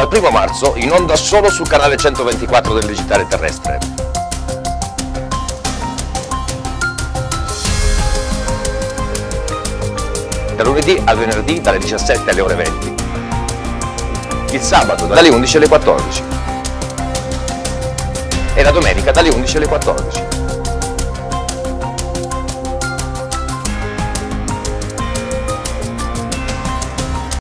dal 1 marzo in onda solo sul canale 124 del digitale terrestre. Da lunedì al venerdì dalle 17 alle ore 20. Il sabato dalle 11 alle 14. E la domenica dalle 11 alle 14.